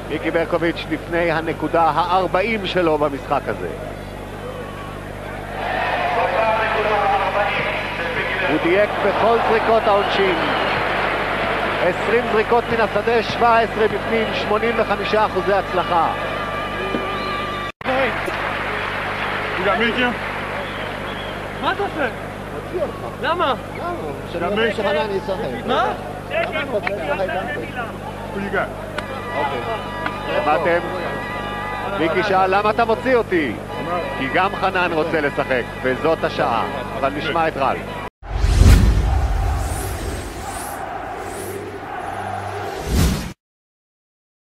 מיקי ברקוביץ' לפני הנקודה ה-40 שלו במשחק הזה. הוא דייק בכל זריקות העונשין. 20 זריקות מן השדה, 17 בפנים, 85% הצלחה. מה אתה עושה? למה? למה? שחנן ישחק. מה? למה אני רוצה לשחק גם? שמעתם? מיקי שאל למה אתה מוציא אותי? כי גם חנן רוצה לשחק, וזאת השעה. אבל נשמע את רל.